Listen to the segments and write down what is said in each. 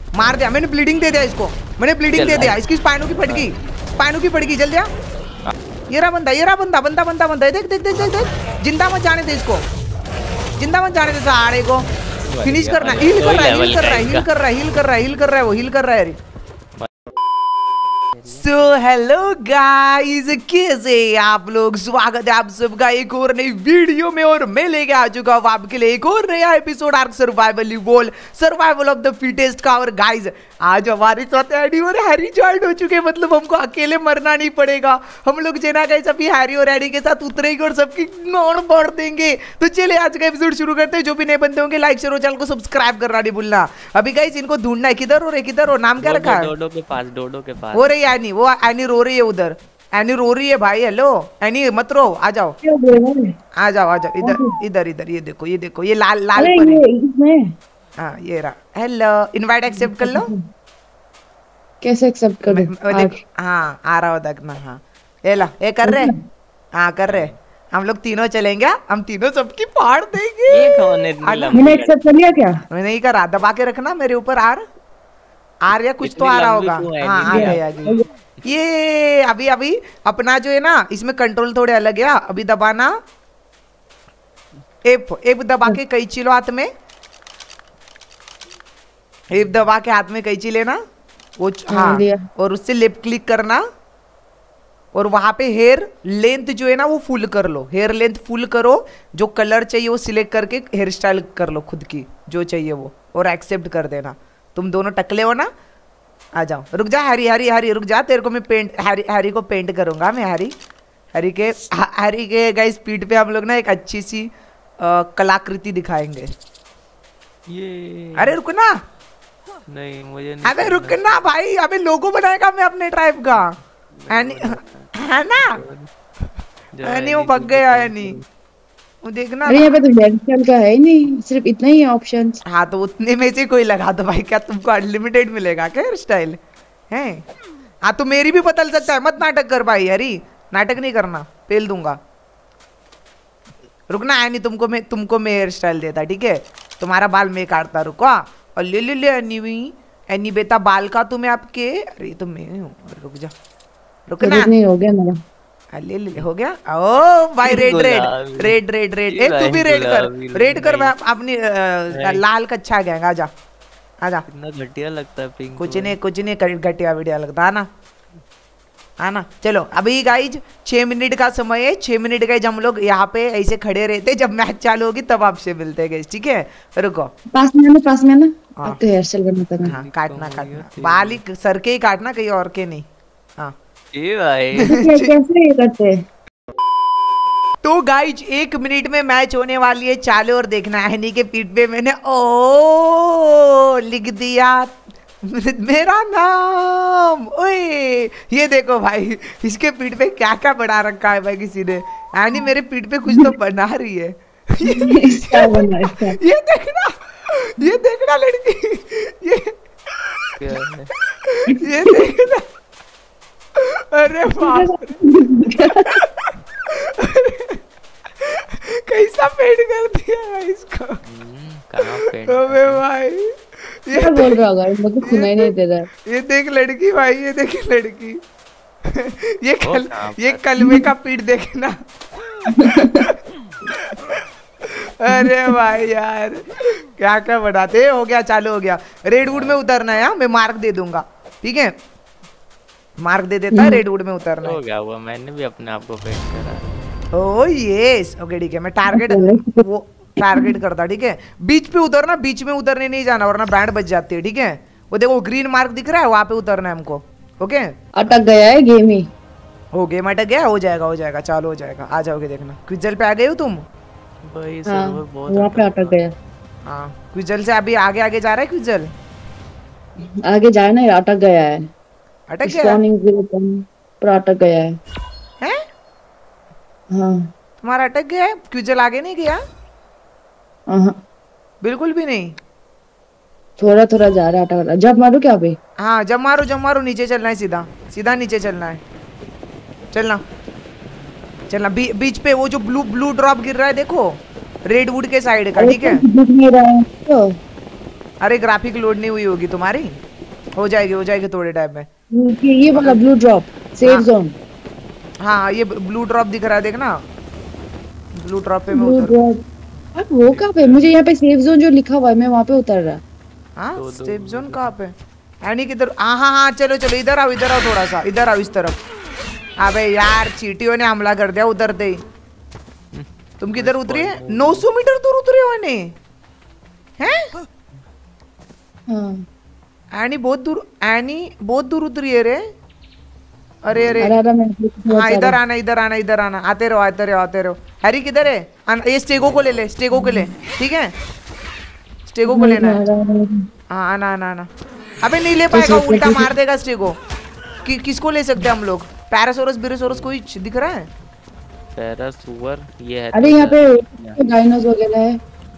मार दिया मैंने, ब्लीडिंग दे दिया इसको, मैंने ब्लीडिंग दे दिया, इसकी स्पाइनो की फट गई, स्पाइनो की फट गई, जल जा। ये रहा बंदा, ये रहा बंदा, बंदा बंदा बंदा, देख देख देख देख देख, जिंदा मत जाने दे इसको, जिंदा मत जाने दे सारे को, फिनिश करना। हील कर रहा है, हील कर रहा है, हील कर रहा है, हील कर रहा है, हील कर रहा है, वो हील कर रहा है। सो हेलो गाइस, कैसे आप लोग, स्वागत है आप सबका एक और नई वीडियो में। और मैं लेके आ चुका हूँ आपके लिए एक और नया episode Ark survival evolve, survival of the fittest का। और गाइस आज हमारे साथ एडी और हैरी ज्वाइन हो चुके हैं, मतलब हमको अकेले मरना नहीं पड़ेगा। हम लोग जेना गाइस अभी हैरी और एडी के साथ उतरेंगे और सबकी नॉन बढ़ देंगे। तो चलिए आज का एपिसोड शुरू करते हैं। जो भी नए बंदे होंगे लाइक शेयर और चैनल को सब्सक्राइब करना नहीं भूलना। अभी गाइस इनको ढूंढना है, किधर हो रहे, किधर हो, नाम क्या रखा है? डोडो के पास, डोडो के पास हो रही है एनी, वो एनी रो रही है उधर, एनी रो रही है भाई। हेलो एनी मत रो, आ जाओ आ जाओ आ जाओ, इधर इधर इधर, ये देखो ये देखो, ये लाल लाल पर है। हाँ ये रहा। हेलो, इनवाइट एक्सेप्ट कर लो। कैसे एक्सेप्ट करूं? हाँ आ रहा हो देखना। हाँ ये ला, ये कर रहे, हाँ कर रहे। हम लोग तीनों चलेंगे, हम तीनों सबकी फाड़ देंगे। ये कौन है? मैंने एक्सेप्ट कर लिया क्या? मैं नहीं करा, दबा के रखना मेरे ऊपर। आर या कुछ तो आ रहा होगा। हाँ आ गया आ गया। ये अभी अभी अपना जो है ना, इसमें कंट्रोल थोड़े अलग है। अभी दबाना एफ, एफ दबा के कैंची लो हाथ में, एफ दबा के हाथ में कैंची लेना वो। हाँ और उससे लेफ्ट क्लिक करना और वहां पे हेयर लेंथ जो है ना वो फुल कर लो, हेयर लेंथ फुल करो। जो कलर चाहिए वो सिलेक्ट करके हेयर स्टाइल कर लो खुद की जो चाहिए वो, और एक्सेप्ट कर देना। तुम दोनों टकले हो ना, आ जाओ। रुक जा हैरी, हैरी हैरी रुक जा, तेरे को मैं पेंट, हैरी को पेंट करूंगा मैं। हैरी के गाइस स्पीड पे हम लोग ना एक अच्छी सी कलाकृति दिखाएंगे। ये अरे रुक ना, नहीं मुझे नहीं। अबे रुक ना भाई, अबे लोगो बनाएगा मैं अपने ट्राइब का। है ना एनी, वो भग गया एनी, वो देखना। अरे यहाँ पे तो हेयर स्टाइल का है ही नहीं, सिर्फ इतना ही है ऑप्शंस। हाँ तो उतने में से कोई लगा दो भाई, क्या तुमको अनलिमिटेड मिलेगा क्या हेयर स्टाइल है? हाँ तो मेरी भी बदल सकता है, मत नाटक कर भाई। हरी नाटक नहीं करना, पेल दूंगा। रुकना है नहीं, तुमको मैं हेयर स्टाइल देता, ठीक है? तुम्हारा बाल मैं काटता, रुको। और ले ले ले एनी बेटा, बाल का तुम्हें आपके, अरे तो मैं हूँ, रुक जा, रुकना नहीं हो गया मेरा। ले ले हो गया। ओ भाई red red red red red, ए तू भी रेड कर, रेड कर। अपनी लाल का अच्छा गैंग, आजा आजा। कितना घटिया लगता है पिंक। कुछ नहीं घटिया वीडियो लगता है ना, आना। चलो अभी गाइज 6 मिनट का समय है। 6 मिनट गाइज हम लोग यहाँ पे ऐसे खड़े रहते, जब मैच चालू होगी तब आपसे मिलते हैं गाइज, ठीक है? रुको पास में आना। अब तो हेयर स्टाइल बनता है। हाँ काटना बाल ही सर के ही काटना, कहीं और के नहीं। हाँ ये भाई कैसे ये करते? तो गाइज 1 मिनट में मैच होने वाली है चालू, और देखना है के पीठ पे मैंने ओ लिख दिया मेरा नाम। ओए ये देखो भाई, इसके पीठ पे क्या क्या बना रखा है भाई किसी ने। एनी मेरे पीठ पे कुछ तो बना रही है। ये देखना लड़की, ये देखना। अरे बाप कैसा पेंट कर दिया है इसको। कहाँ पेंट? अबे भाई ये बोल रहा होगा, इनको तो सुनाई नहीं दे रहा। ये देख लड़की भाई, ये देख लड़की। ये कलवे का पीठ देखना। अरे भाई यार क्या क्या बनाते। हो गया चालू, हो गया। रेडवुड में उतरना है, मैं मार्क दे दूंगा, ठीक है? मार्क दे देता है, रेडवुड में उतरना है। हो गया हुआ, मैंने भी अपने आप को पेंट करा। ओह यस ओके ठीक है। मैं टारगेट वो टारगेट करता, ठीक है? बीच पे उतरना, बीच में उतरने नहीं जाना वरना बैंड बच जाती है, ठीक है? वो देखो ग्रीन मार्क दिख रहा है, वहां पे उतरना है हमको। ओके अटक गया है गेम ही। हो गेम अटक गया, हो जाएगा चालू हो जाएगा। आ जाओगे देखना। क्विजल पे आ गए हो तुम? भाई सर्वर बहुत वहां पे अटक गया। हाँ क्विजल से अभी आगे आगे जा रहा है। क्विजल आगे जाए ना, अटक गया है। अटक गया पर अटक गया है। हैं? हाँ तुम्हारा अटक गया है? क्विजल आगे नहीं गया? बिल्कुल भी नहीं, थोड़ा थोड़ा जा रहा है, अटक रहा। जब मारू क्या अभी? हाँ जब मारो, नीचे चलना है, सीधा सीधा नीचे चलना है। चलना बीच पे वो जो ब्लू ड्रॉप गिर रहा है देखो, रेडवुड के साइड का, ठीक है? अरे ग्राफिक लोड नहीं हुई होगी तुम्हारी, हो जाएगी थोड़े टाइम में। ये वाला ब्लू ड्रॉप सेफ जोन। हाँ ये ब्लू ड्रॉप दिख रहा है, देखना ब्लू ड्रॉप पे मैं ब्लू उतर। ड्रॉप वो कहाँ पे? मुझे यहाँ पे सेफ जोन जो लिखा हुआ है मैं वहाँ पे उतर रहा। हाँ सेफ जोन कहाँ पे? एनी किधर? हाँ चलो इधर आओ थोड़ा सा, इधर आओ इस तरफ। अबे यार चींटियों ने हमला कर दिया उतरते ही। तुम किधर उतरी है? 900 मीटर दूर उतरे हो ने हैं? हाँ एनी बहुत दूर उतरी है रे। अरे हाँ इधर आना आते रहो। हैरी किधर है? ये स्टेगो को ले ले, ठीक है स्टेगो को लेना है। हाँ आना। अबे नहीं ले पाएगा, उल्टा मार देगा स्टेगो। किसको ले सकते हैं हम लोग? पैरासोरस बिरोसोरस कोई दिख रहा है? पैरासुअर ये है। अरे यहाँ पे डायनोस वगैरह है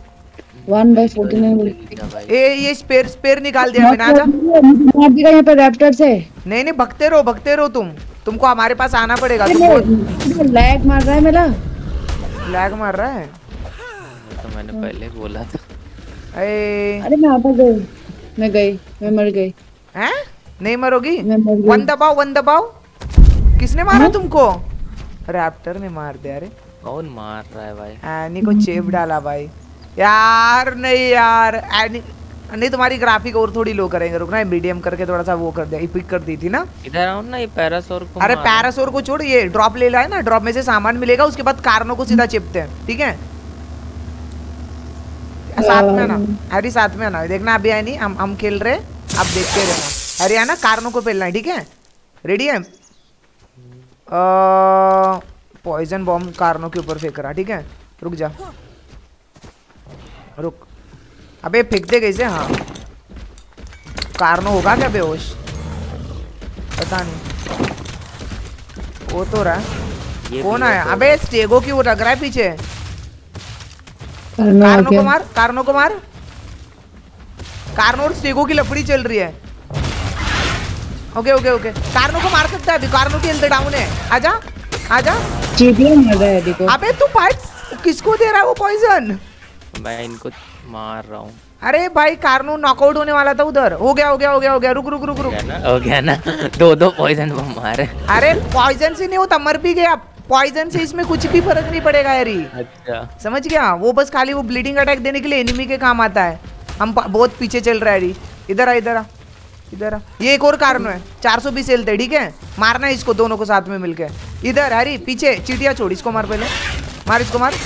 1/49। ये स्पेयर निकाल दिया मैंने। आजा मार देगा यहाँ पे रैप्टर्स है। नहीं भगते रहो तुमको हमारे पास आना पड़ेगा। लैग मार रहा है मेरा। लैग मार रहा है तो मैंने पहले बोला था। अरे मैं आता गई, मैं मर गई। हैं? नहीं मरोगी। गई। वन दबाओ। किसने मारा तुमको? रैप्टर ने मार दिया। अरे कौन मार रहा है भाई? एनी को चेप डाला भाई। यार नहीं यार नहीं तुम्हारी ग्राफिक और थोड़ी लो करेंगे, रुकना मीडियम करके थोड़ा सा वो कर दिया, पिक कर दी थी ना। इधर आओ ना, ये पैरासोर को। अरे पैरासोर को छोड़, ये ड्रॉप ले लाए ना, ड्रॉप में से सामान मिलेगा, उसके बाद कार्नो को सीधा चिपते हैं, ठीक है? साथ में ना हैरी, साथ में ना देखना। अभी है नहीं, हम खेल रहे, आप देखते रहना। हैरी है ना, कार्नो को पेलना है, ठीक है? रेडी है? पॉइजन बॉम्ब कार्नो के ऊपर फेंक रहा, ठीक है? रुक जा, रुक। अबे फेंक दे कैसे? हाँ कार्नो होगा क्या बेहोश? पता नहीं, वो तो रहा है। कौन आया? अबे स्टेगो की वो लग रहा है पीछे। कार्नो को मार, कार्नो को मार। कार्नो और स्टेगो की लफड़ी चल रही है। ओके कार्नो को मार सकता है अभी, कार्नो की हेल्थ डाउन है। आजा चीटियां मार रहा है देखो। अबे तू फाइट किसको दे रहा है वो पॉइजन? मैं इनको मार रहा हूँ। अरे भाई कार्नो नॉकआउट होने वाला था उधर। हो गया। रुक हो गया ना। दो पॉइजन बम मारे। अरे पॉइजन से नहीं होता, मर भी गया। पॉइजन से इसमें कुछ भी फर्क नहीं पड़ेगा यारी। अच्छा समझ गया? वो बस खाली वो ब्लीडिंग अटैक देने के लिए एनिमी के काम आता है। हम बहुत पीछे चल रहा है। इधर आ। ये एक और कार्नो है, 420 हेल्थ है, ठीक है? मारना है इसको, दोनों को साथ में मिलके। इधर हैरी पीछे, चीटियां छोड़, इसको मार पहले। मार इसको, मार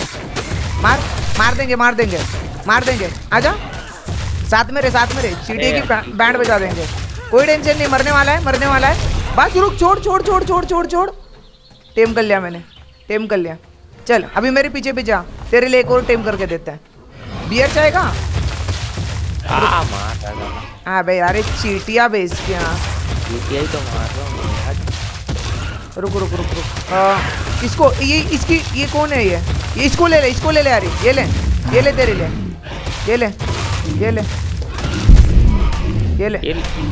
देंगे। आजा साथ में रे, चीटिया की बैंड बजा देंगे। कोई टेंशन नहीं, मरने वाला है। बस रुक, छोड़। टेम कर लिया मैंने, चल अभी मेरे पीछे जा, तेरे लिए एक और टेम करके देते हैं। बियर चाहेगा? हाँ भाई, अरे चीटिया बेच के। चीटिया ही तो मार रहा हूँ यार। रुक। इसको ये कौन है? ये इसको ले ले यार। ये ले तेरे लिए, ये ले।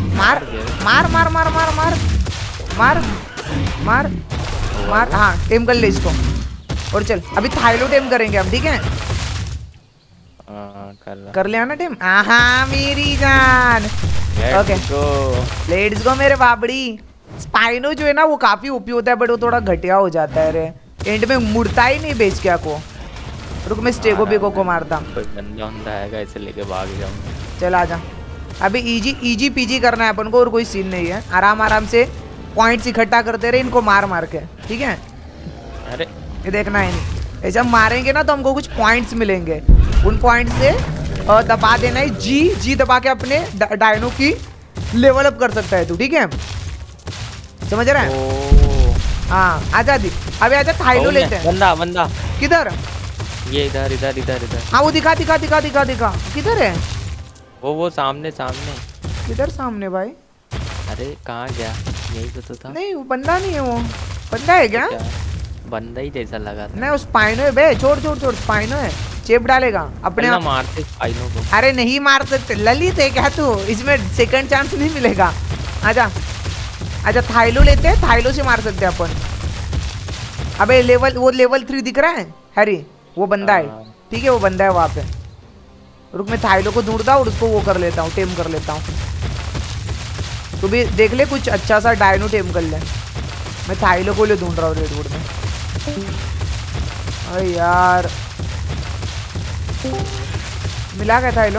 मार। हाँ टेम कर ले इसको। और चल अभी थाइलो टेम करेंगे हम, ठीक है? कर लिया ना टेम? हाँ मेरी जान। ओके लेट्स गो मेरे बाबड़ी। स्पाइनो जो है ना वो काफी ओपी होता है, बट वो थोड़ा घटिया हो जाता है रे, एंड में मुड़ता ही नहीं बेच क्या को। रुक मैं स्टेगो बेगो को मारता। कोई बंदा होता है ऐसे लेके भाग जाऊंगा। चल आजा, अभी इजी पीजी करना है अपन को, और कोई सीन नहीं है। आराम से पॉइंट्स इकट्ठा करते रहे इनको मार के, ठीक है? अरे ये देखना है, नहीं ऐसे हम मारेंगे ना तो हमको कुछ पॉइंट्स मिलेंगे, उन पॉइंट से दबा देना है। जी दबा के अपने डायनो की लेवल अप कर सकता है तू, ठीक है? समझ रहा है? हाँ आजा दी, अभी आजा थाइलो लेते हैं। बंदा किधर? ये इधर। हाँ वो दिखा किधर है? वो सामने। किधर सामने भाई? अरे कहाँ गया? यही तो था। नहीं वो बंदा नहीं है, वो बंदा है क्या? बंदा ही जैसा लगा था। नहीं वो स्पाइनो है बे, छोड़ स्पाइनो है, चेप डालेगा अपने आप। मारते स्पाइनो को। अरे नहीं मार सकते, ललित है क्या तू? इसमें सेकंड चांस नहीं मिलेगा। आजा थाइलो लेते हैं, थाइलो से मार सकते हैं अपन। अबे लेवल 3 दिख रहा है हैरी? वो बंदा है, ठीक है? वो बंदा है वहाँ पे। रुक मैं थाइलो को ढूंढता हूँ और उसको वो कर लेता हूँ, टेम कर लेता हूँ। तू भी देख ले कुछ अच्छा सा डायनो टेम कर ले। मैं थाइलो को ले ढूंढ रहा हूँ रेडवुड में। अरे यार मिला क्या थाइलो?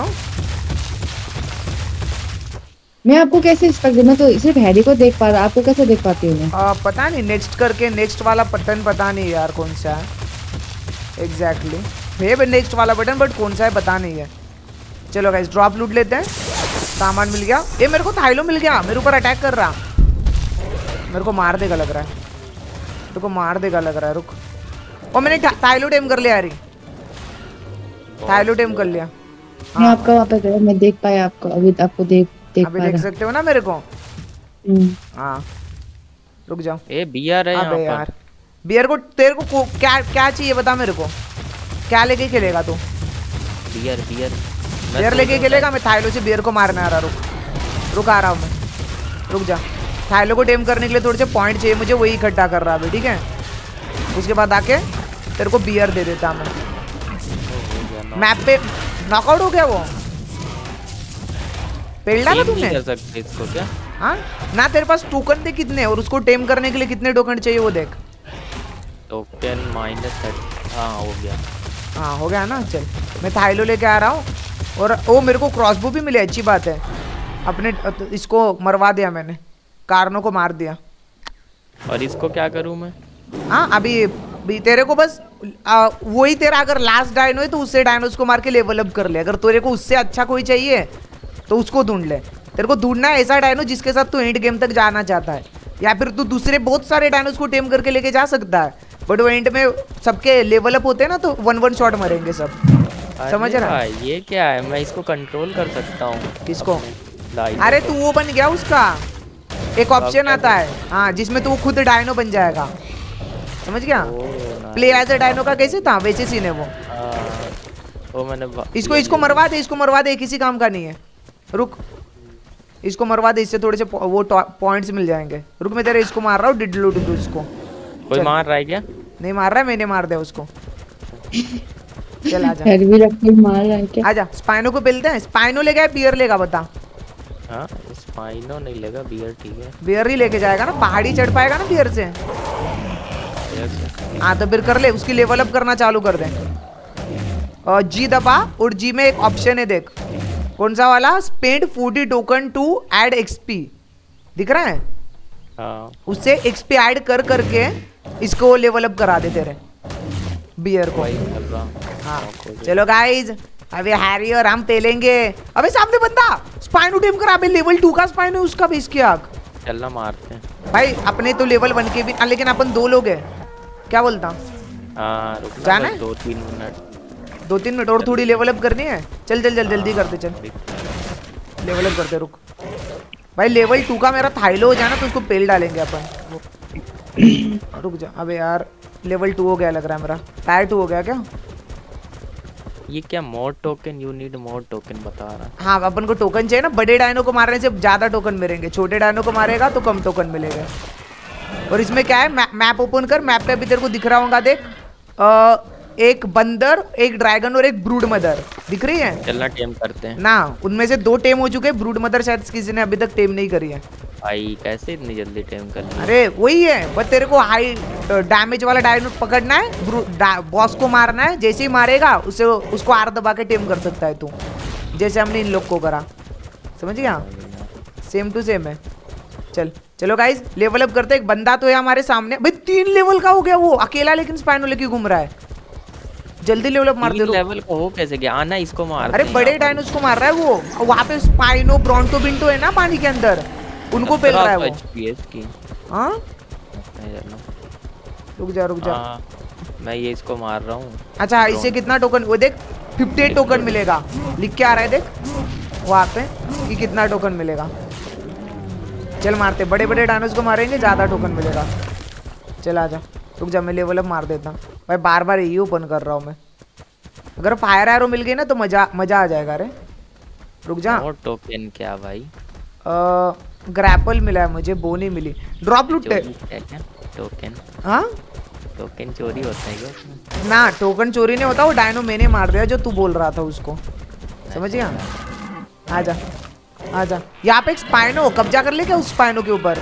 मैं आपको कैसे एक्सपेक्ट, मैं तो सिर्फ हैरी को देख पा रहा, आपको कैसे देख पाती हूँ मैं? पता नहीं, नेक्स्ट करके नेक्स्ट वाला बटन पता नहीं यार कौन सा है एग्जैक्टली। है नेक्स्ट वाला बटन बट कौन सा है पता नहीं है। चलो गाइस ड्रॉप लूट लेते हैं। सामान मिल गया। ये मेरे को थाइलो मिल गया, मेरे ऊपर अटैक कर रहा। मेरे को मार देगा लग रहा है, मेरे को मार देगा लग रहा है। रुक, और मैंने थाइलो टेम कर लिया यार, थाइलो टेम कर लिया। मैं आपका वहाँ पे गया, मैं देख पाया आपको। अभी आपको देख अभी देख सकते हो ना मेरे को? हाँ रुक जाओ। ए बियर है यहाँ पर। यार बियर को तेरे को क्या क्या चाहिए बता मेरे को, क्या लेके खेलेगा तू? बियर बियर बियर लेके खेलेगा? मैं थाइलो से बियर को मारने आ रहा। रुक आ रहा हूँ मैं, रुक जा। थाइलो को टेम करने के लिए थोड़े से पॉइंट चाहिए मुझे, वही इकट्ठा कर रहा है ठीक है। उसके बाद आके तेरे को बियर दे देता मैं। मैप पे नॉकआउट हो गया वो, पेल डाला तुमने? कर सकते इसको क्या? हाँ ना, तेरे पास टोकन थे कितने और उसको टेम करने के लिए कितने टोकन चाहिए वो देख। टोकन -30। हाँ हो गया। हाँ हो गया ना। चल मैं थाइलो लेके आ रहा हूँ। और वो मेरे को क्रॉसबो भी मिले, अच्छी बात है। अपने इसको मरवा दिया मैंने, कार्नो को मार दिया। और इसको क्या करूँ मैं? हाँ अभी तेरे को बस वही तेरा अगर लास्ट डायनो है तो उससे डायनोस को मार के लेवल अप कर ले। अगर तेरे को उससे अच्छा कोई चाहिए तो उसको ढूंढ ले। तेरे को ढूंढना है ऐसा डायनो जिसके साथ तू एंड गेम तक जाना चाहता है, या फिर तू दूसरे बहुत सारे डायनोस को टेम करके लेके जा सकता है। बट वो एंड में सबके लेवल अप होते हैं ना, तो वन शॉट मरेंगे सब। समझ रहा है? ये क्या है? मैं इसको कंट्रोल कर सकता हूँ। किसको? अरे तू वो बन गया, उसका एक ऑप्शन आता है हाँ जिसमें तू खुद डायनो बन जाएगा। समझ गया? प्ले एज अ डायनो का कैसे था वैसे सीन है वो मैंने इसको मरवा दे, इसको मरवा दे, किसी काम का नहीं है। रुक इसको मरवा दे, इससे थोड़े से वो पॉइंट्स मिल जाएंगे। रुक मैं तेरे इसको मार रहा हूँ, डिडलू उसको। कोई मार रहा है क्या? नहीं मार रहा है, मैंने मार दिया उसको। चल आजा। मार रहा है क्या? आजा स्पाइनो को पेलते हैं। स्पाइनो ले गया बियर लेगा बता? हाँ स्पाइनो नहीं लेगा, बियर ठीक है। बियर ही लेके जाएगा ना, पहाड़ी चढ़ पाएगा ना बियर से। हाँ तो फिर कर ले, उसकी लेवल अप करना चालू कर दे। और जी दबा, और जी में एक ऑप्शन है देख, कौन सा वाला? Spend 40 token to add XP, दिख रहा है? हाँ। उससे एक्सपी ऐड कर करके इसको लेवल अप करा दे तेरे बियर को। हाँ चलो गाइज, अभी हैरी और हम पेलेंगे। अबे सामने बंदा स्पाइनो टीम करा, अबे लेवल 2 का स्पाइनो उसका भी इसकी आग। चलना मारते हैं भाई, अपने तो लेवल 1 के भी, लेकिन अपन 2 लोग हैं। क्या बोलता? हाँ जाना है? 2-3 मिनट, 2-3 मिनट और थोड़ी लेवल अप करनी है। चल चल चल जल्दी करते, चल लेवल अप करते। रुक भाई, लेवल 2 का मेरा थाइलो हो जाना तो उसको पेल डालेंगे अपन। रुक जा। अबे यार लेवल 2 हो गया लग रहा है मेरा। टायर 2 हो गया क्या? ये क्या more token? You need more token बता रहा है। हाँ अपन को टोकन चाहिए ना, बड़े डायनो को मारने से ज्यादा टोकन मिलेंगे, छोटे डायनो को मारेगा तो कम टोकन मिलेगा। और इसमें क्या है, मैप ओपन कर। मैप पे अभी तेरे को दिख रहा होगा देख, एक बंदर, एक ड्रैगन और एक ब्रूड मदर दिख रही है। चलना टेम करते हैं ना, उनमें से 2 टेम हो चुके हैं। ब्रूड मदर शायद किसी ने अभी तक टेम नहीं करी है। भाई कैसे इतनी जल्दी टेम कर लिया? अरे वही है, बस तेरे को हाई डैमेज वाला डायनो पकड़ना है, बॉस को मारना है। जैसे ही मारेगा उसको आर दबा के टेम कर सकता है तू, जैसे हमने इन लोग को करा। समझ गया? सेम टू सेम है। चलो गाइज लेवल अप करते। एक बंदा तो है हमारे सामने भाई, 3 लेवल का हो गया वो अकेला, लेकिन स्पाइनो लेके घूम रहा है। जल्दी लेवल अप मार दे। लेवल को हो कैसे गया? आना इसको मार। अरे बड़े डायनोस को मार रहा है वो, वहाँ पे स्पाइनो ब्रोंटो बिंटो है ना पानी के अंदर, उनको पेल रहा है वो। हाँ रुक जा। मैं ये इसको मार रहा हूँ। अच्छा इससे कितना टोकन? वो देख 58 टोकन मिलेगा, लिख के आ रहा है देख वहाँ पे कि कितना टोकन मिलेगा। चल मारते, बड़े बड़े डायनोस को मारेंगे, ज्यादा टोकन मिलेगा। चल आजा। रुक जा, मैं लेवल अप मार देता भाई। बार बार यही ओपन कर रहा हूँ मैं। अगर फायर एरो मिल गई ना तो मजा आ जाएगा। अरे रुक जा। और टोकन क्या भाई? ग्रैपल मिला है मुझे, बो नहीं मिली। Drop loot token. हाँ टोकन चोरी होता है क्या? ना, टोकन चोरी नहीं होता, वो डायनो मैंने मार दिया जो तू बोल रहा था उसको। समझ गया? आजा आजा, यहाँ पे एक स्पाइनो, कब्जा कर ले क्या उस स्पाइनो के ऊपर?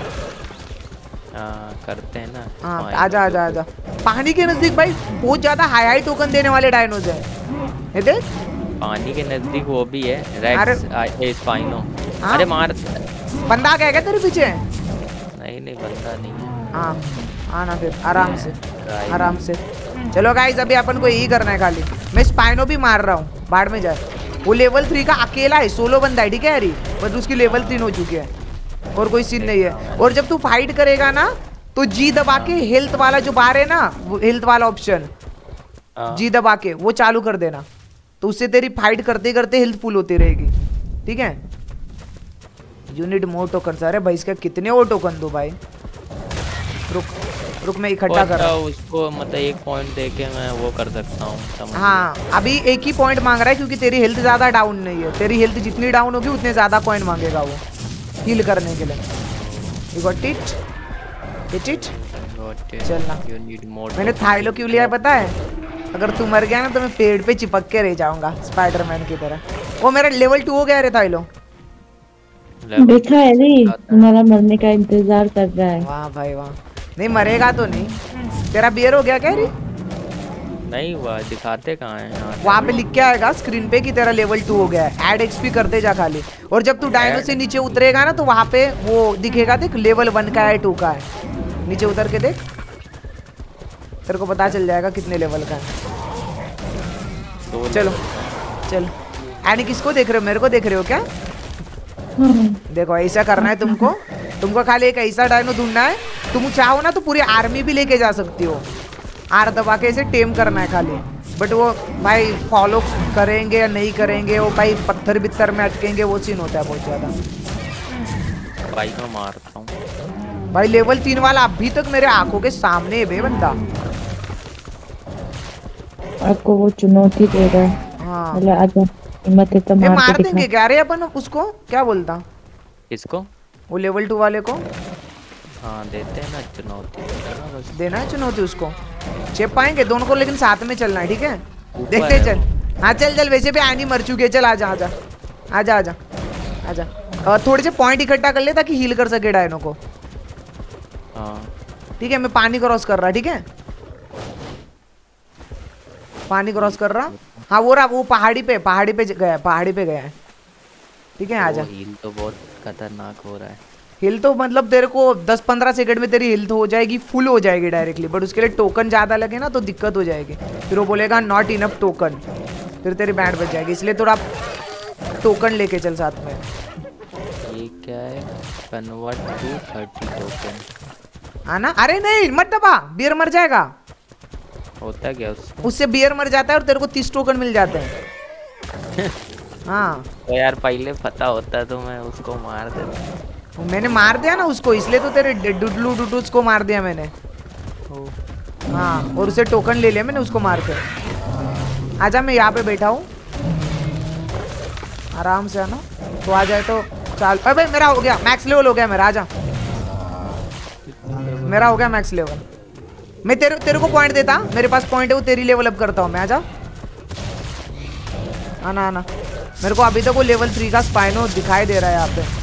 करते हैं ना। हाँ आजा आजा आजा। पानी के नजदीक भाई बहुत ज्यादा हाई टोकन देने वाले डायनोज हैं, ये देख। पानी के नजदीक वो भी है, रेक्स स्पाइनो। हाँ? अरे मार। बंदा आ गया क्या तेरे पीछे? नहीं बंदा नहीं है। हाँ आना फिर आराम से आराम से। चलो गाइस अभी अपन को यही करना है खाली। मैं स्पाइनो भी मार रहा हूँ, बाढ़ में जाए। वो लेवल 3 का अकेला है, सोलो बंदा है, ठीक है यारी, बस उसकी लेवल 3 हो चुकी है और कोई सीन नहीं है। और जब तू फाइट करेगा ना तो जी दबा के हेल्थ वाला जो बार है ना, वो हेल्थ वाला ऑप्शन जी दबा के वो चालू कर देना, तो उससे तेरी फाइट करते करते हेल्थ फुल होती रहेगी, ठीक है? You need more token. अरे भाई इसका कितने और टोकन दो भाई? रुक रुक मैं इकट्ठा कर रहा हूँ उसको, मतलब 1 पॉइंट दे के मैं वो कर सकता हूँ। हाँ अभी 1 ही पॉइंट मांग रहा है क्योंकि तेरी हेल्थ ज्यादा डाउन नहीं है। तेरी हेल्थ जितनी डाउन होगी उतने ज्यादा कॉइन मांगेगा वो हील करने के लिए। You got it? Get it? चलना। मैंने थाइलो क्यों लिया है पता है? अगर तू मर गया ना तो मैं पेड़ पे चिपक के रह जाऊंगा स्पाइडरमैन की तरह। वो मेरा लेवल 2 हो गया रे थाइलो। देखा है रे, तुम्हारा मरने का इंतजार कर रहा है। वाह भाई वाह। नहीं मरेगा तो नहीं। तेरा बियर हो गया क्या रे? नहीं हुआ, दिखाते कहाँ हैं? वहाँ पे लिख के आएगा स्क्रीन पे कि तेरा लेवल 2 हो गया है। ऐड एक्सपी करते जा खाली। और जब तू डायनो से नीचे उतरेगा ना तो वहाँ पे वो दिखेगा, देख लेवल 1 का है 2 का है। नीचे उतर के देख, तेरे को पता चल जाएगा कितने लेवल का है। चलो चल। यानी किसको देख रहे हो, मेरे को देख रहे हो क्या? देखो ऐसा करना है तुमको। तुमको खाली एक ऐसा डायनो ढूंढना है। तुम चाहो ना तो पूरी आर्मी भी लेके जा सकती हो। आर दबा के इसे टेम करना है खाली। बट वो भाई फॉलो करेंगे या नहीं करेंगे, वो भाई पत्थर बित्थर में अटकेंगे, वो सीन होता है बहुत ज्यादा। भाई मैं मारता हूँ भाई लेवल 3 वाला अभी तक मेरे आंखों के सामने है बे बंदा। आपको वो चुनौती दे रहा है। हाँ आजा, हिम्मत है तो मार देंगे क्या रे अपन उसको? क्या बोलता? किसको? वो लेवल 2 वाले को। हाँ देते हैं ना चुनौती, देना है चुनौती उसको। चेप पाएंगे दोनों को, लेकिन साथ में चलना है, ठीक है? देखते चल। हाँ चल चल, वैसे भी आनी मर चुकी है। चल आजा आजा आजा आजा आजा। थोड़े से पॉइंट इकट्ठा कर ले ताकि हील कर सके डायनो को। हाँ ठीक है, मैं पानी क्रॉस कर रहा, ठीक है? पानी क्रॉस कर रहा। हाँ वो रहा, वो पहाड़ी पे गया, पहाड़ी पे गया है, ठीक है? आजा। हील तो बहुत खतरनाक हो रहा है। हिल तो मतलब तेरे को 10-15 सेकंड में तेरी हिल तो हो जाएगी, फुल हो जाएगी डायरेक्टली। बट उसके लिए टोकन ज़्यादा लगे ना तो दिक्कत हो जाएगी। फिर वो बोलेगा नॉट इनफ टोकन, फिर तेरी बैंड बच जाएगी। इसलिए थोड़ा टोकन लेके चल साथ में। ये क्या है? कन्वर्ट टू 30 टोकन आना। अरे नहीं मत दबा, बियर मर जाएगा। होता क्या उससे बियर मर जाता है और तेरे को 30 टोकन मिल जाते हैं। हाँ तो यार पहले पता होता तो मैं उसको मार देता। मैंने मार दिया ना उसको, इसलिए तो तेरे डुडलू डुडूस को मार दिया मैंने। हाँ और उसे टोकन ले लिया मैंने उसको मार कर। आजा, मैं यहाँ पे बैठा हूँ, आराम से आना। तो आ जाए तो चाल। अबे मेरा हो गया मैक्स लेवल, हो गया मेरा। आजा, मेरा हो गया मैक्स लेवल। मैं तेरे को पॉइंट देता, मेरे पास पॉइंट है, वो तेरी लेवल अप करता हूँ मैं। आजा, आना आना। मेरे को अभी तक वो लेवल 3 का स्पाइनो दिखाई दे रहा है यहाँ पे।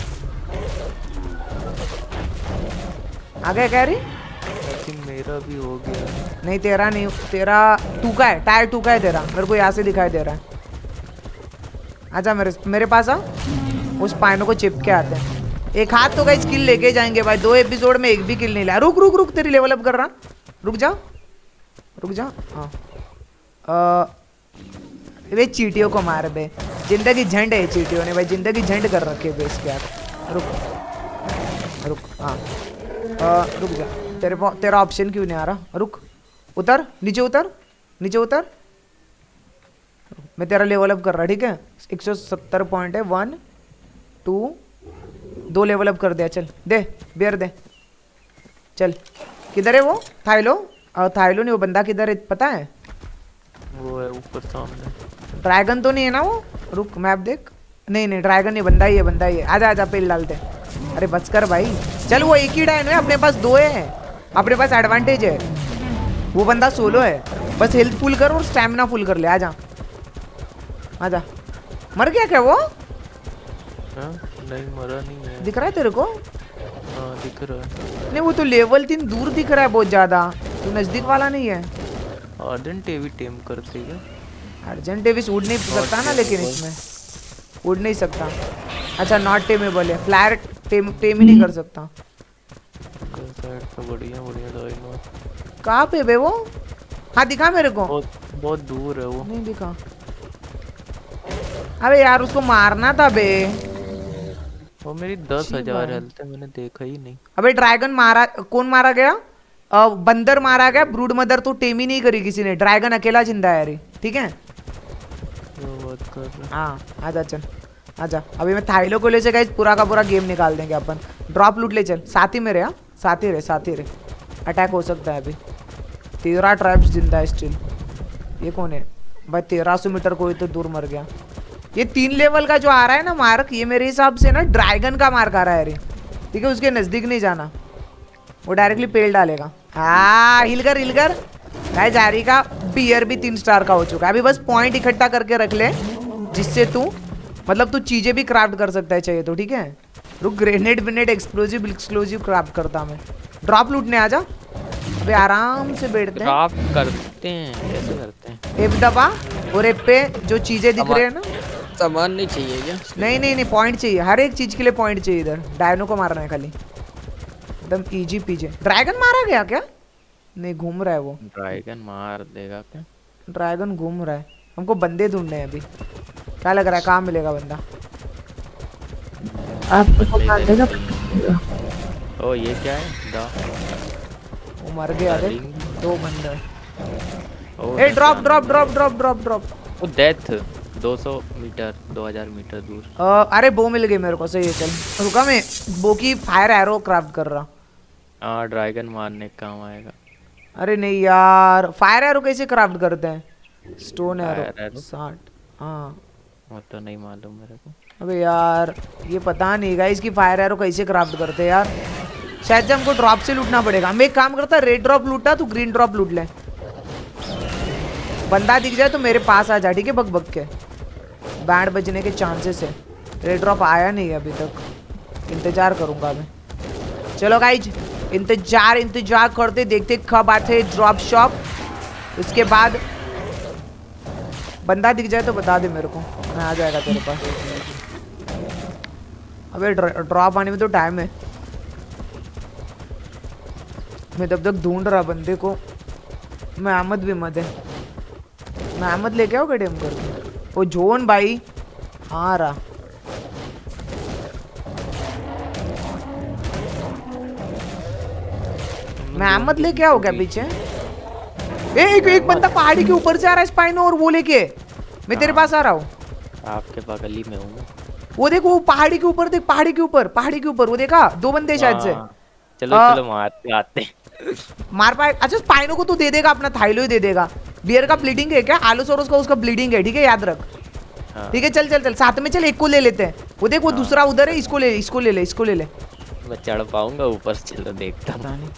आ गया क्या रे? मेरा भी हो गया। नहीं तेरा नहीं, तेरा 2 का है, टायर 2 का है तेरा। मेरे को यहाँ से दिखाई दे रहा है। आजा मेरे पास आ, उस स्पाइनो को चिप के आते हैं। एक हाथ तो गाइस किल लेके जाएंगे भाई। 2 एपिसोड में एक भी किल नहीं लाया। रुक रुक रुक, तेरी लेवल अप कर रहा। रुक जा रुक जा। हाँ वे चीटियों को मार बे। जिंदगी झंड है चीटियों ने भाई, जिंदगी झंड कर रखी है बेस के यार। रुक रुक। हाँ रुक जा। तेरा ऑप्शन क्यों नहीं आ रहा? रुक, उतर नीचे, उतर नीचे उतर। मैं तेरा लेवल अप कर रहा, ठीक है? 170 पॉइंट है। 1 2 2 लेवल अप कर दिया। चल दे बियर दे। चल किधर है वो? थाइलो? थाइलो नहीं, वो बंदा किधर है पता है? वो है ऊपर सामने। ड्रैगन तो नहीं है ना वो? रुक मैप देख। नहीं नहीं ड्रैगन नहीं, बंदा ही है, बंदा ही है। आजा आजा, पेल डालते। अरे बच कर भाई। चल वो एक ही डायनो है, अपने पास 2 है, अपने पास एडवांटेज है। वो बंदा सोलो है। बस हेल्थ फुल कर और स्टैमिना फुल कर ले। आजा आजा मर गया क्या वो? हाँ नहीं मरा नहीं है। दिख रहा है तेरे को? हाँ दिख रहा है। नहीं वो तो लेवल 3 दूर दिख रहा है बहुत ज्यादा, तू नजदीक वाला नहीं है। आर्डेंट टेवी टेम करते क्या? अर्जेंट डेविस उड़ नहीं सकता ना, लेकिन इसमें उड़ नहीं सकता। अच्छा नॉट टेमेबल है, फ्लायर टेम ही नहीं कर सकता। तो बढ़िया बढ़िया डायनो। कहाँ पे बे वो? हाँ दिखा मेरे को। बहुत दूर है वो। नहीं दिखा। अबे यार उसको मारना था बे। वो मेरी 10,000 हेल्थ है, मैंने देखा ही नहीं। अबे ड्रैगन मारा, कौन मारा गया? बंदर मारा गया, ब्रूड मदर तो टेम ही नहीं करी किसी ने, ड्रैगन अकेला जिंदा है। ठीक है हाँ आजा चल आजा। अभी मैं थाइलो को ले से गाइस पूरा का पूरा गेम निकाल देंगे अपन। ड्रॉप लूट ले चल, साथ ही मेरे। हाँ साथ ही रहे। अटैक हो सकता है अभी। 13 ट्राइब्स जिंदा है स्टिल। ये कौन है भाई? 1300 मीटर कोई तो दूर मर गया। ये 3 लेवल का जो आ रहा है ना मार्क, ये मेरे हिसाब से ना ड्रैगन का मार्क आ रहा है। ठीक है उसके नजदीक नहीं जाना, वो डायरेक्टली पेल डालेगा। हाँ हिल कर गाइस। हैरी का बियर भी 3 स्टार का हो चुका है। अभी बस पॉइंट इकट्ठा करके रख ले, जिससे तू मतलब तू चीजें भी क्राफ्ट कर सकता है चाहिए तो। ठीक है रुक, ग्रेनेड विनेड एक्सप्लोजिव क्राफ्ट करता मैं। ड्रॉप लूटने आजा। अबे आराम से बैठते हैं। क्राफ्ट करते हैं, कैसे करते हैं? एफ दबा और एफ पे जो चीजें दिख रही है ना। सामान नहीं चाहिए क्या? नहीं पॉइंट चाहिए, हर एक चीज के लिए पॉइंट चाहिए। इधर डायनो को मारना है खाली, एकदम इजी पीजे। ड्रैगन मारा गया क्या? नहीं घूम रहा है वो। ड्रैगन मार देगा क्या? ड्रैगन घूम रहा है। हमको बंदे ढूंढने हैं अभी। क्या लग रहा है कहाँ मिलेगा बंदा? आपको मार देगा। ओ ये क्या है? वो मर गया। देख 2 बंदे। Oh a drop. Oh death 200 metre 2000 metre दूर। अरे बो मिल गई मेरे को। सही है चल रुका, मैं बो की फायर एरो क्राफ्ट कर रहा। हाँ ड्रैगन मारने का काम आएगा। अरे नहीं यार, फायर एरो कैसे क्राफ्ट करते हैं? Stone arrow 60। हाँ वो तो नहीं मालूम मेरे को। अबे यार ये पता नहीं गाइस कि फायर एरो कैसे क्राफ्ट करते हैं यार। शायद से हमको ड्रॉप से लूटना पड़ेगा। मैं एक काम करता, रेड ड्रॉप लूटा, तू ग्रीन ड्रॉप लूट ले। बंदा दिख जाए तो मेरे पास आ जा। ठीक है बक के बैंड बजने के चांसेस है। रेड ड्रॉप आया नहीं अभी तक, इंतजार करूंगा मैं। चलो गाइज इंतजार करते, देखते कब आते ड्रॉप शॉप। उसके बाद बंदा दिख जाए तो बता दे मेरे को, मैं आ जाएगा तेरे पास। अबे ड्रॉप आने में तो टाइम है। मैं तब तक ढूंढ रहा बंदे को। मैं अहमद भी मत है, मैं अहमद लेके आओ गड्ढे करके। वो जोन भाई हाँ रहा। मैं अहमद लेके आओ क्या पीछे? एक बंदा पहाड़ी के ऊपर से आ रहा है स्पाइनो, और वो लेके मैं तेरे पास आ रहा हूँ। आपके बगल ही में हूँ। वो देखो वो पहाड़ी के ऊपर देख, पहाड़ी के ऊपर वो देखा? 2 बंदे शायद से। चलो मारते आते मार पाए। अच्छा स्पाइनो को तू दे देगा, अपना थाइलो ही दे देगा। बियर का ब्लीडिंग है क्या? आलोसोरस का उसका ब्लीडिंग है। ठीक है याद रख। ठीक है चल साथ में चल, एक को ले लेते हैं। वो देख वो दूसरा उधर है, इसको ले ले। मैं चढ़ पाऊंगा ऊपर से? चलो देखता हूँ।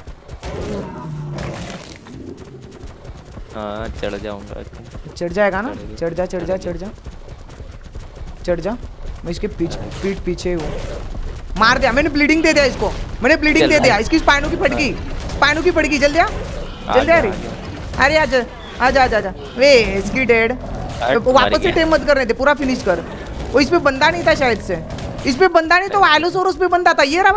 हाँ चढ़ जाऊंगा। चढ़ जाएगा ना? चढ़ जा। मैं इसके पीठ पीछे हूँ। मार दिया मैंने, ब्लीडिंग दे दिया इसको। मैंने ब्लीडिंग दे दिया इसकी। स्पाइनो की फट गई। जल्दी आ अरे आजा। वे इसकी डेड। वापस से टेम मत करने दे, पूरा फिनिश कर। वो इस पे बंदा नहीं था शायद से। इस पे बंदा नहीं तो आइलोसोरस पे बंदा था। ये रहा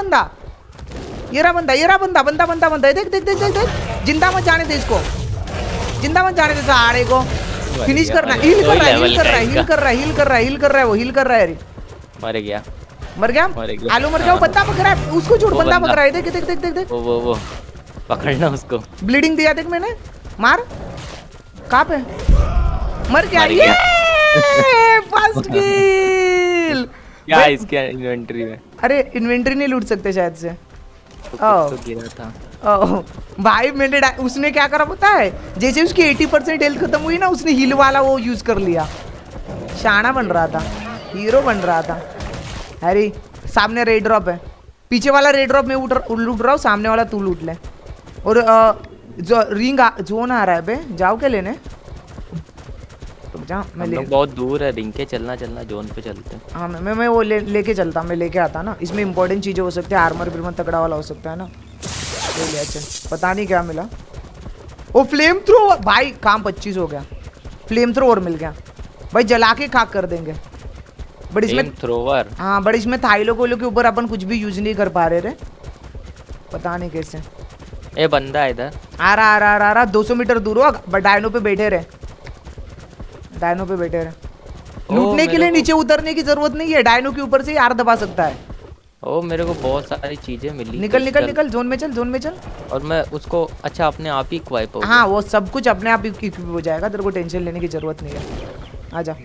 बंदा। देख। जिंदा मत जाने दे इसको, सारे को फिनिश करना। हील कर रहा है। वो हील कर रहा है। मर गया। आलू मर गया। वो बंदा पकड़ा है, उसको छोड़। बंदा पकड़ा है। देख वो पकड़ना उसको। ब्लीडिंग दिया देख मैंने। मार। कहाँ पे? मर गया। ये फर्स्ट किल। क्या इसके इन्वेंटरी में? अरे इन्वेंटरी नहीं लूट सकते शायद से। तो गिरा था। भाई मैंने उसने क्या करा पता है? जैसे उसकी 80% हेल्थ खत्म हुई ना, उसने हील वाला वो यूज कर लिया। शाना बन रहा था, हीरो बन रहा था। अरे सामने रेड ड्रॉप है। पीछे वाला रेड ड्रॉप में लूट रहा हूँ, सामने वाला तू लूट ले। और जो रिंग जोन आ रहा है बे, जाओ क्या लेने? जा मैं हम लोग बहुत दूर है, रिंके चलना जोन पे चलते हैं। हाँ मैं वो लेके चलता, मैं लेके आता ना। इसमें इंपॉर्टेंट चीजें हो सकती है, आर्मर बिल्कुल तगड़ा वाला हो सकता है ना। ले लिया चल, पता नहीं क्या मिला। ओ फ्लेम थ्रो भाई, काम 25 हो गया। फ्लेम थ्रोवर मिल गया भाई, जला के खाक कर देंगे। बट इसमें थ्रोवर, हाँ बट इसमें थाइलो कोलो के ऊपर अपन कुछ भी यूज नहीं कर पा रहे रे, पता नहीं कैसे। ए बंदा है इधर, आ रहा 200 मीटर दूर हो, बट डायनो पे बैठे रहे, डायनो पे बैठे रहे। लूटने के लिए नीचे उतरने की जरूरत नहीं है, डायनो के ऊपर से ही आर दबा सकता है। ओ मेरे को बहुत सारी चीजें मिली। निकल जोन में चल, जोन में चल। और मैं उसको अच्छा अपने आप ही इक्वाइप हो गया। हाँ वो सब कुछ अपने आप इक्विप हो जाएगा, तेरे को टेंशन लेने की जरूरत नहीं है। आजा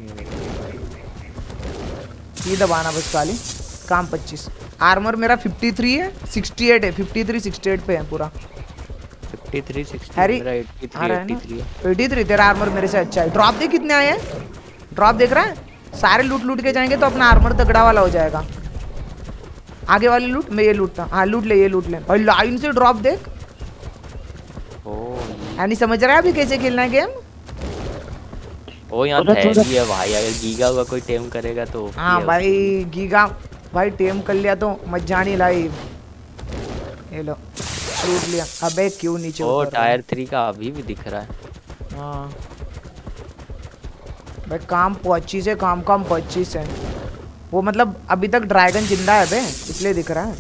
ये दबाना बस खाली, काम 25। आर्मर मेरा 53 है, 68 है, 53 68 पे है पूरा। 53 60 हैरी मेरा 83 है। 83 तेरा आर्मर मेरे से अच्छा है। ड्रॉप देख कितने आए हैं, ड्रॉप देख रहा है? सारे लूट के जाएंगे तो अपना आर्मर तगड़ा वाला हो जाएगा। आगे वाले लूट, मैं ये लूटता। हाँ लूट ले, ये लूट ले भाई, लाइन से ड्रॉप देख। यानी समझ रहा है अभी कैसे खेलना है गेम? ओ यहाँ थैली है भाई, अगर गीगा का कोई टेम करेगा तो। हाँ भाई गीगा भाई टेम कर लिया तो मजानी लाइव। ये लो लूट लिया। अबे क्यों नीचे ओ टायर 3 का अभी भी दिख रहा है। हाँ भाई काम 25 है, काम 25 है। वो मतलब अभी तक ड्रैगन जिंदा है बे, इसलिए दिख रहा है।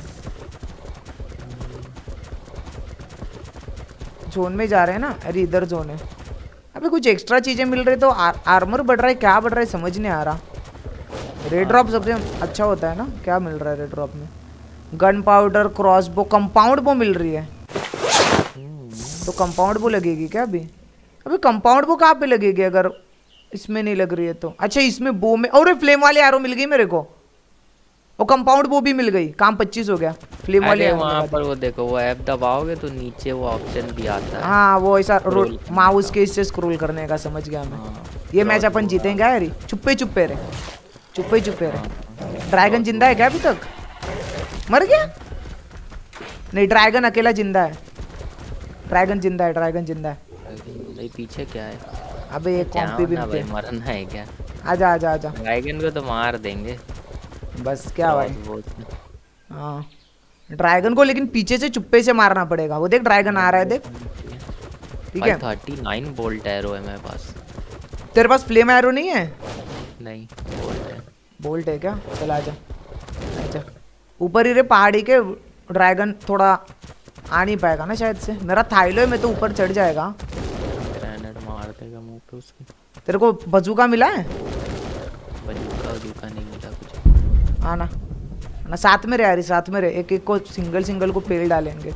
जोन में जा रहे हैं ना, अरे इधर जोन है। अबे कुछ एक्स्ट्रा चीजें मिल रही तो आर्मर बढ़ रहा है, क्या बढ़ रहा है समझ नहीं आ रहा। रेड ड्रॉप सबसे अच्छा होता है ना, क्या मिल रहा है रेड ड्रॉप में? Gunpowder, crossbow, compound bow मिल रही है। तो कंपाउंड बो लगेगी क्या अभी? अबे कंपाउंड बो कहाँ पे लगेगी अगर इसमें नहीं लग रही है तो? अच्छा इसमें बो में, और फ्लेम वाली एरो मिल गई मेरे को, और कंपाउंड बो भी मिल गई। काम 25 हो गया। फ्लेम वाले एरो वहाँ पर वो देखो, वो ऐप दबाओगे तो नीचे वो ऑप्शन भी आता है। हाँ वो ऐसा माउस के इससे स्क्रॉल करने का, समझ गया मैं। ये मैच अपन जीतेंगे यार। चुप्पे रहे। ड्रैगन जिंदा है क्या अभी तक? मर गया? नहीं ड्रैगन अकेला जिंदा है। ड्रैगन जिंदा है। पीछे क्या है? अबे ये कॉम्पी भी मरना है क्या? आजा। ड्रैगन को तो मार देंगे बस क्या भाई। हाँ ड्रैगन को लेकिन पीछे से चुप्पे से मारना पड़ेगा। वो देख ड्रैगन आ रहा है, देख। ठीक है 39 बोल्ट एरो है मेरे पास। तेरे पास फ्लेम एरो नहीं है? नहीं बोल्ट है क्या? चल आजा। ऊपर ही रे पहाड़ी के ड्रैगन थोड़ा आ नहीं पाएगा ना शायद से। मेरा थाइलो है, मैं तो ऊपर चढ़ जाएगा। ग्रेनेड मार देगा मुंह पे उसके। तेरे को बजूका मिला है? बजूका नहीं मिला कुछ। आना साथ में रहे यार, साथ में रहे। एक को सिंगल को पेल डालेंगे।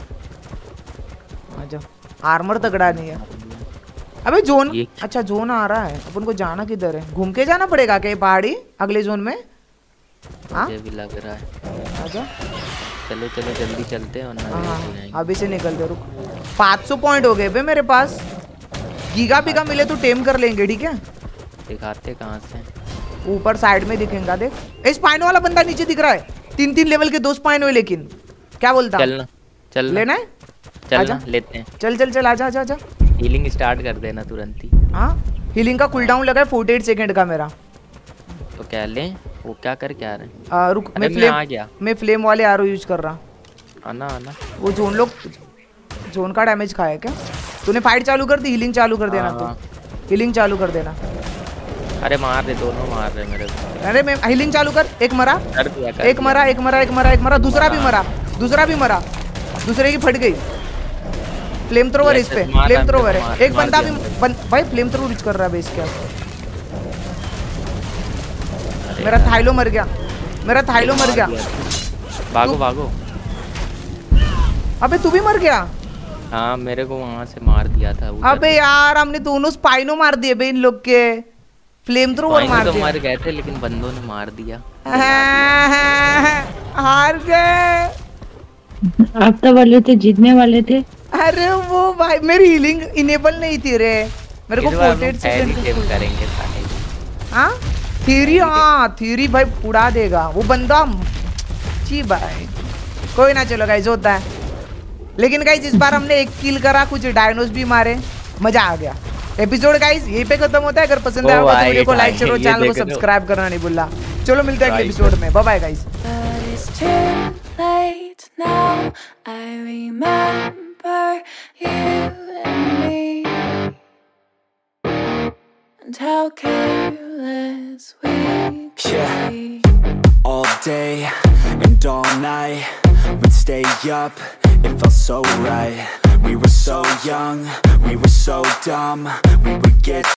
आजा। आर्मर तगड़ा नहीं है। अबे जोन, अच्छा जोन आ रहा है। अपन को जाना किधर है? घूम के जाना पड़ेगा क्या पहाड़ी अगले जोन में? मुझे भी लग रहा है। आजा चलो जल्दी चलते हैं। हाँ अभी से निकलते। रुक 500 पॉइंट हो गए बे मेरे पास। गीगा बिगा मिले तो टेम कर लेंगे। ठीक है दिखाते कहाँ से? ऊपर साइड में दिखेगा देख। स्पाइनो वाला बंदा नीचे दिख रहा है। 3 लेवल के 2 स्पाइनो है। लेकिन क्या बोलता? चल लेना है? चलना लेते हैं। चल आजा। हीलिंग स्टार्ट कर देना तुरंत ही। हाँ हीलिंग का कूलडाउन लगा है 48 सेकंड का मेरा। तो क्या लें? वो क्या कर क्या रहे हैं? रुक मैं फ्लेम वाले आरो यूज कर रहा। आना वो जोन का डैमेज खाया क्या तूने? फाइट चालू कर दी, हीलिंग चालू कर देना। तो हीलिंग चालू कर देना। अरे मार दे, दोनों मार रहे मेरे को। अरे मैं हीलिंग चालू कर। एक मरा। दूसरा भी मरा। दूसरे की फट गई। फ्लेम थ्रोवर इस पे, फ्लेम थ्रोवर है। एक बंदा भी भाई फ्लेम थ्रोवर यूज कर रहा है बेस क्या? मेरा थाइलो मर गया। भागो। अबे तू भी मर गया? हाँ मेरे को वहां से मार दिया था। अबे यार हमने दोनों स्पाइनो मार दिए बे इन लोग के। फ्लेम थ्रोवर मार दिया। मर गए थे लेकिन बंदों ने मार दिया। हार गए। आप तो वाले थे, जीतने वाले थे। अरे वो भाई मेरी हीलिंग इनेबल नहीं थी रे। मेरे को 48 सेकंड करेंगे। हाँ थ्योरी भाई उड़ा देगा वो बंदा। जी भाई कोई ना, चलो गाइस होता है। लेकिन गाइस इस बार हमने 1 किल करा, कुछ डायनोस भी मारे, मजा आ गया। एपिसोड गाइस यहीं पे खत्म होता है। अगर पसंद आया होगा तो वीडियो को लाइक शेयर और चैनल को सब्सक्राइब करना नहीं भूलना। चलो मिलते हैं अगले एपिसोड में, bye bye guys. And how careless we could be. All day and all night we'd stay up, it felt so right. We were so young, we were so dumb, we would get